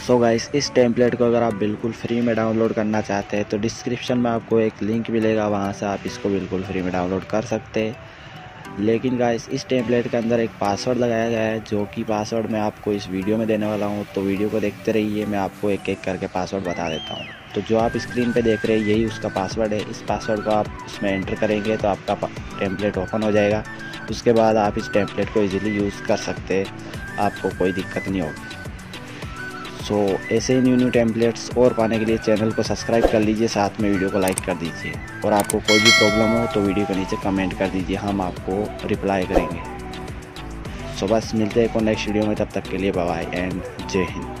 So guys, इस template को अगर आप बिल्कुल फ्री में डाउनलोड करना चाहते हैं तो डिस्क्रिप्शन में आपको एक लिंक मिलेगा, वहाँ से आप इसको बिल्कुल फ्री में डाउनलोड कर सकते हैं। लेकिन गाइस, इस टेम्पलेट के अंदर एक पासवर्ड लगाया गया है, जो कि पासवर्ड मैं आपको इस वीडियो में देने वाला हूँ। तो वीडियो को देखते रहिए, मैं आपको एक एक करके पासवर्ड बता देता हूँ। तो जो आप स्क्रीन पे देख रहे हैं यही उसका पासवर्ड है। इस पासवर्ड को आप उसमें एंटर करेंगे तो आपका टेम्पलेट ओपन हो जाएगा। उसके बाद आप इस टेम्पलेट को ईजिली यूज़ कर सकते हैं, आपको कोई दिक्कत नहीं होगी। सो ऐसे ही न्यू टेम्पलेट्स और पाने के लिए चैनल को सब्सक्राइब कर लीजिए, साथ में वीडियो को लाइक कर दीजिए। और आपको कोई भी प्रॉब्लम हो तो वीडियो के नीचे कमेंट कर दीजिए, हम आपको रिप्लाई करेंगे। सो बस मिलते हैं नेक्स्ट वीडियो में, तब तक के लिए बाय बाय एंड जय हिंद।